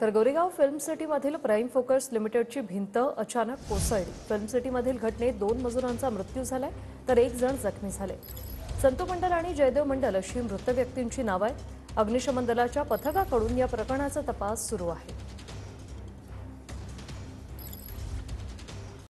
तर गोरेगाव फिल्म सिटीमधील prime focus लिमिटेडची भिंत अचानक कोसळली। फिल्म सिटीमधील घटनेत 2 मजुरांचा मृत्यू झालाय तर 1 जण जखमी झाले। संतू मंडल आणि जयदेव मंडल अशी मृत व्यक्तींची नावे आहेत। अग्निशमन दलाच्या पथकाकडून या प्रकरणाचा तपास सुरू आहे।